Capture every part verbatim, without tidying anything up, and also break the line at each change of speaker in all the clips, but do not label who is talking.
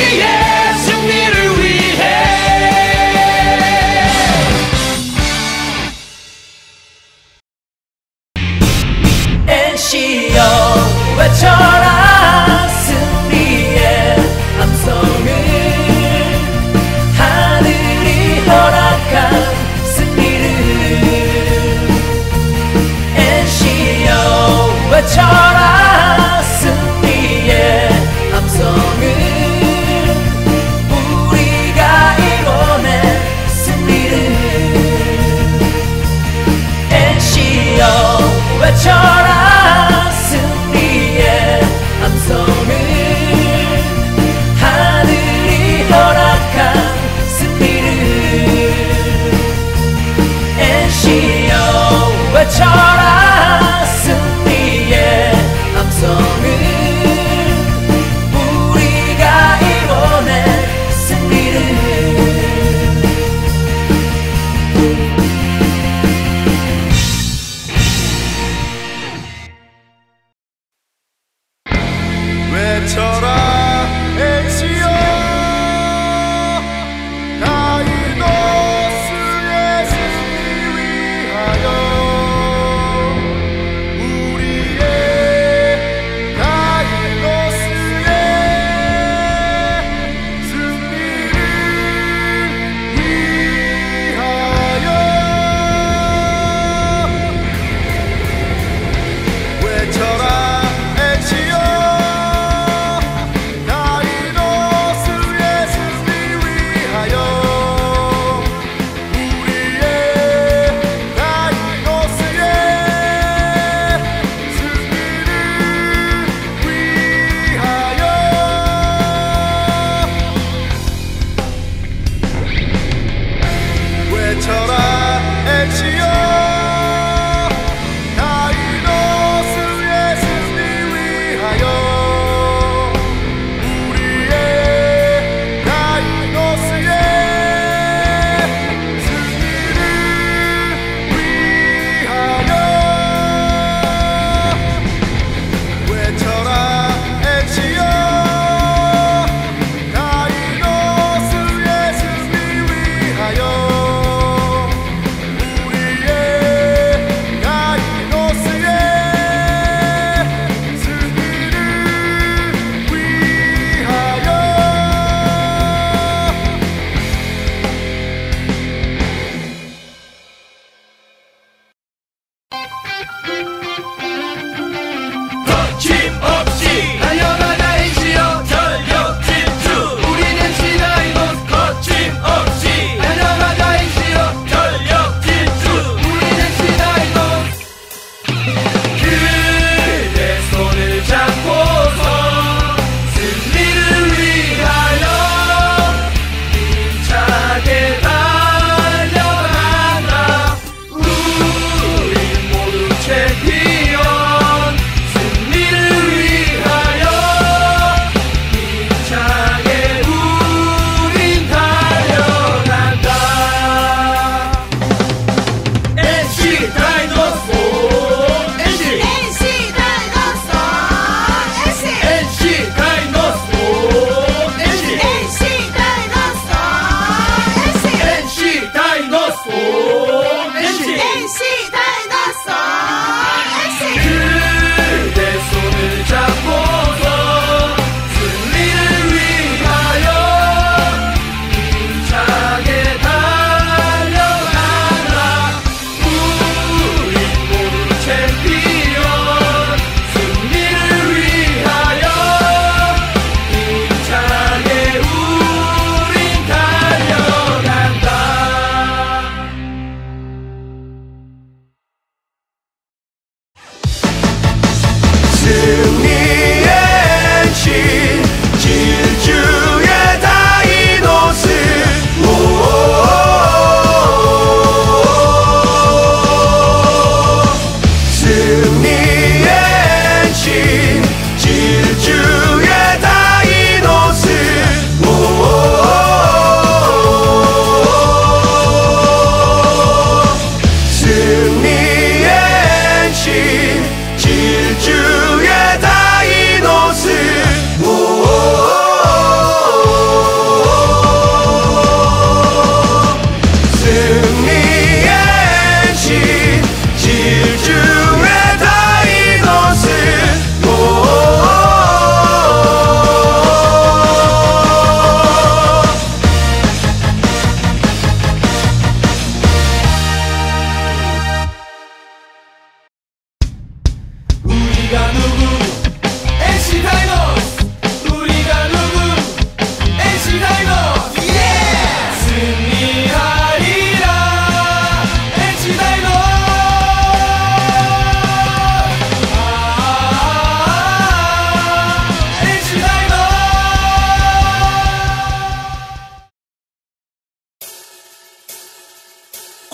우리의 승리를 위해 엔씨여 외쳐라 승리의 함성을 하늘이 허락한 승리를 엔씨여 외쳐라 승리의 함성을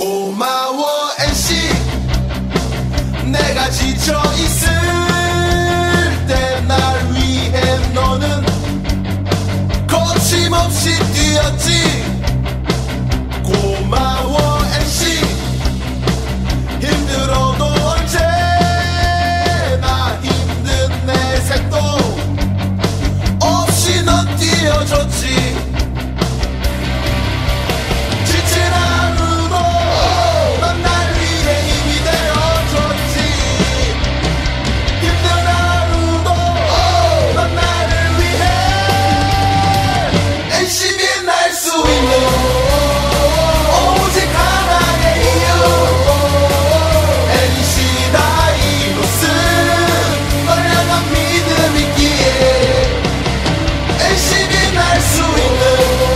고마워 엔씨 내가 지쳐있을 때 날 위해 너는 거침없이 뛰었지. 고마워 엔씨 힘들어도 언제나 힘든 내 색도 없이 넌 뛰어줬지. 지친 하루도 넌 날 위해 힘이 되어줬지. 힘든 하루도 넌 나를 위해 엔씨 빛날 수 있는 오직 하나의 이유 엔씨 다이노스 널 향한 믿음이기에 엔씨 빛날 수 있는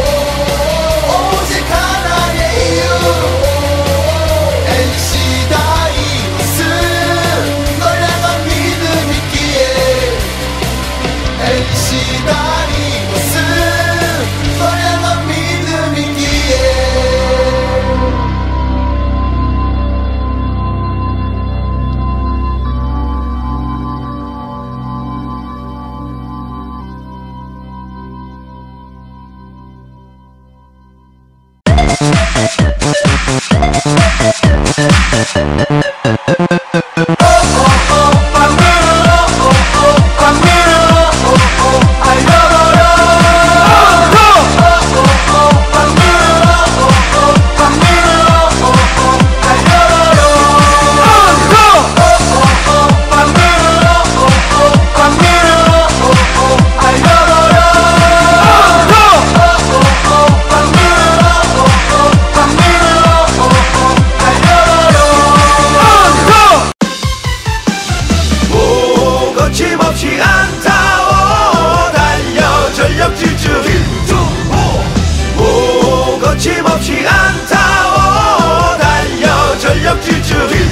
오직 하나의 이유 엔씨 다이노스 널 향한 믿음이기에 엔씨 다이노스 널 향한 믿음이기에.
거침없이 안타워 달려 전력 질주 오 거침없이 안타워 달려 전력 질주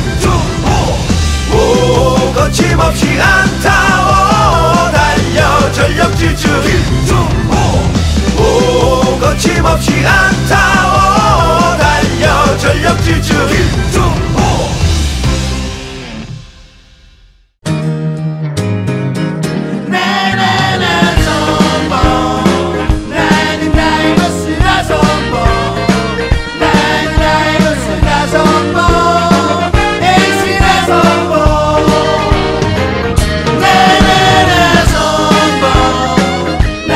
오 거침없이 안타워 달려 전력 질주 오 거침없이 안타워 달려 전력 질주 나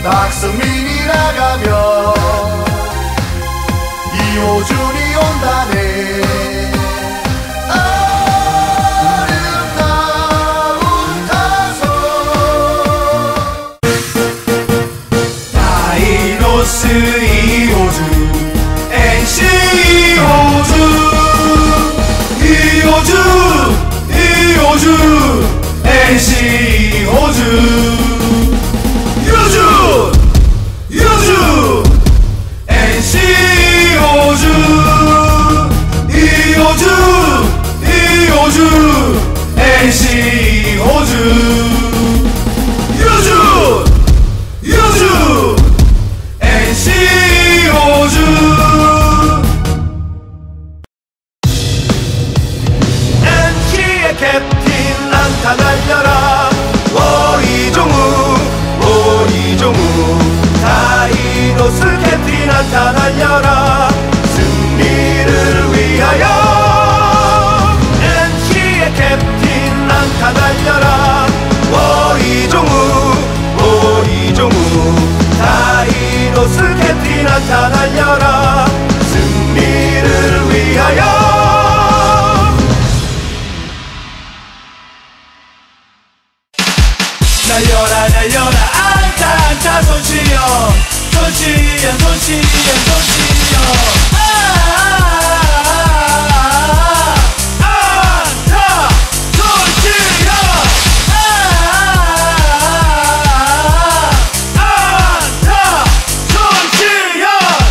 박성민이 나가면 이호준이 온다네. 아름다운 타선
다이노스 이호준 엔씨 이호준 이호준 이호준 엔씨 이호준 이호준 이호준 엔씨 이호준 이호준 이호준 엔씨 이호준 이호준 이호준 엔씨 이호준 엔씨의 캡틴 안타 날려라 오 이종우 오 이종우 다이노스 캡틴 안타 날려라 승리를 위하여 엔씨의 캡틴 안타 날려라 오 이종우 오 이종우 다이노스 캡틴 안타 날려라 승리를 위하여 날려라 날려라 안타 안타 손시여 손시여 손시여 손시여 안타 손시여 안타 손시여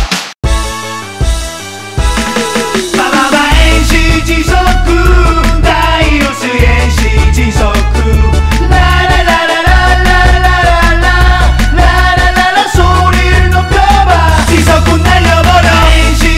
마마마 엔씨 지석구 다이노스 엔씨 지석구 지석구 날려버려 엔씨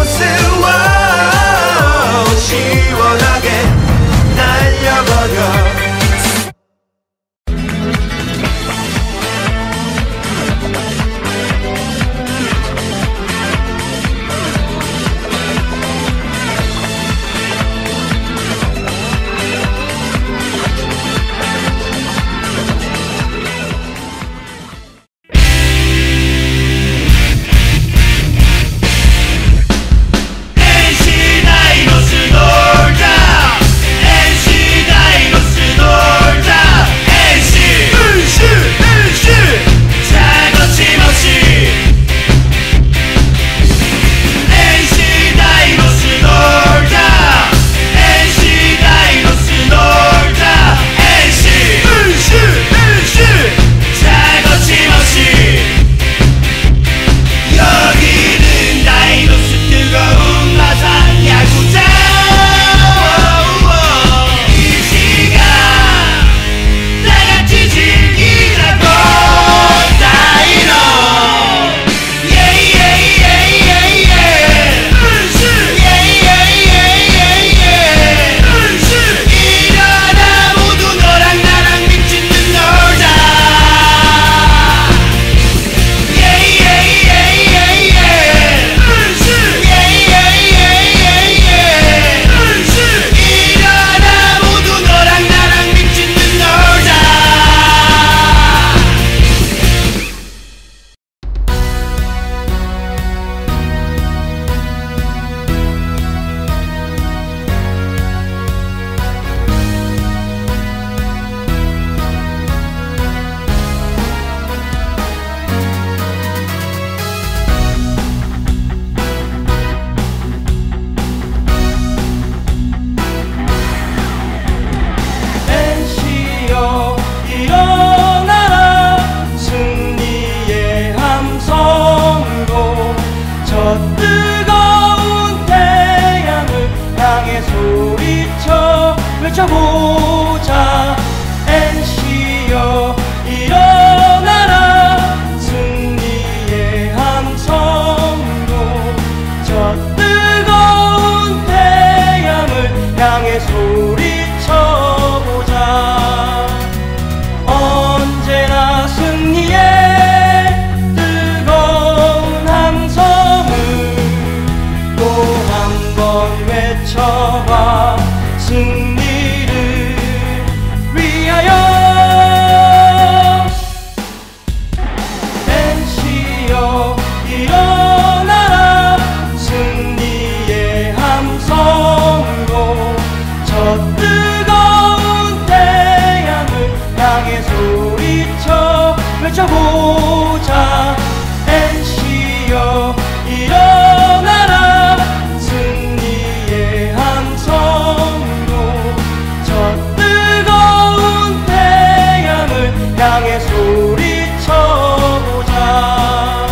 이곳을 와 시원하게 날려버려.
외쳐보자. 엔씨여 일어나라. 승리의 함성으로 저 뜨거운 태양을 향해 소리쳐보자. 언제나 승리의 뜨거운 함성을 또 한 번 외쳐봐. 승리를 위하여. 엔씨여 일어나라. 승리의 함성으로 저 뜨거운 태양을 향해 소리쳐 외쳐보자. 엔씨여 일어나라. 승리의 함성으로 저 뜨거운 태양을 향해 소리쳐보자.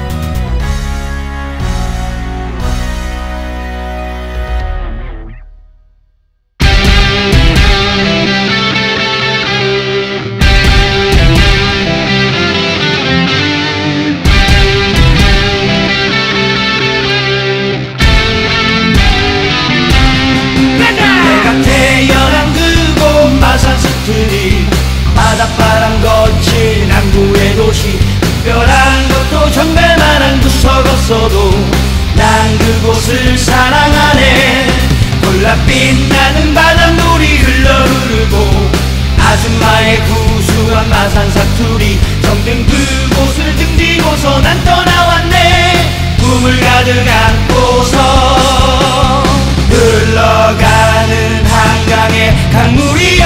바닷바람 거친 항구의 도시. 특별한 것도 정갈만한 구석 없어도 난 그곳을 사랑하네. 골라빛 나는 바닷물이 흘러흐르고 아줌마의 구수한 마산 사투리. 정든 그곳을 등지고서 난 떠나왔네. 꿈을 가득 안고서 흘러가는 한강의 강물이